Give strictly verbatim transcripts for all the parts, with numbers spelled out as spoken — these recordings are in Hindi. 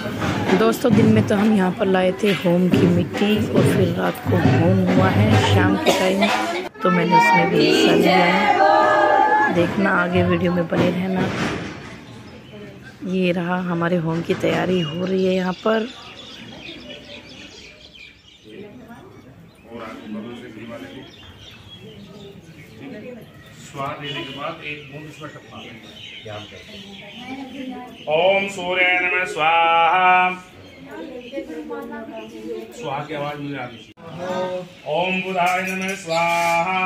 दोस्तों दिन में तो हम यहाँ पर लाए थे होम की मिट्टी और फिर रात को होम हुआ है शाम के टाइम, तो मैंने उसमें भी हिस्सा लिया है। देखना आगे वीडियो में बने रहना। ये रहा हमारे होम की तैयारी हो रही है यहाँ पर। स्वाद देने के बाद एक बूंद इसमें टपका ओम सूर्य नमः स्वाहा। स्वाहा की आवाज मुझे आ रही। ओम बुधाय नमः स्वाहा।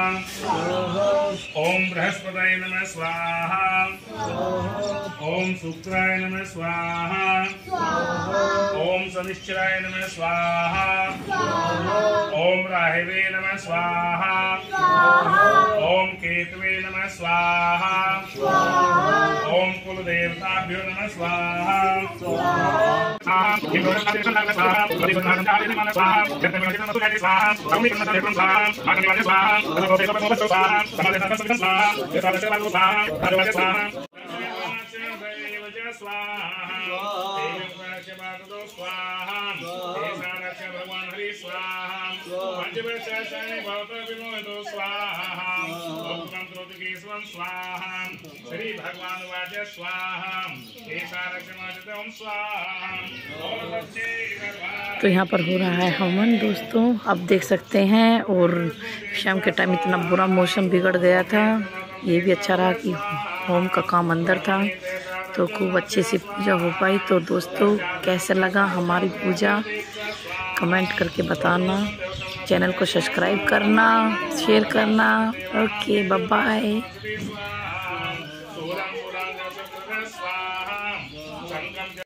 ओम बृहस्पतये नमः स्वाहा। ओम शुक्राय नमः स्वाहा। ओम शनिश्चराय नमः स्वाहा। ओम राहवे नमः स्वाहा। ओम केतवे नमः स्वाहा। ओम कुल देवताभ्यो नमः स्वाहा। श्री भगवान वाच स्वाहा। तो यहाँ पर हो रहा है हवन दोस्तों, आप देख सकते हैं। और शाम के टाइम इतना बुरा मौसम बिगड़ गया था, ये भी अच्छा रहा कि होम का काम अंदर था, तो खूब अच्छे से पूजा हो पाई। तो दोस्तों कैसे लगा हमारी पूजा कमेंट करके बताना, चैनल को सब्सक्राइब करना, शेयर करना। Okay bye bye.